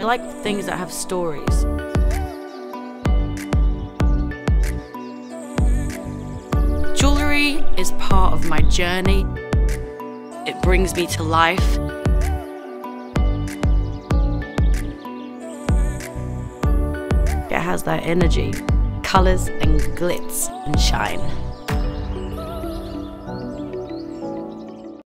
I like things that have stories. Jewellery is part of my journey. It brings me to life. It has that energy, colours and glitz and shine.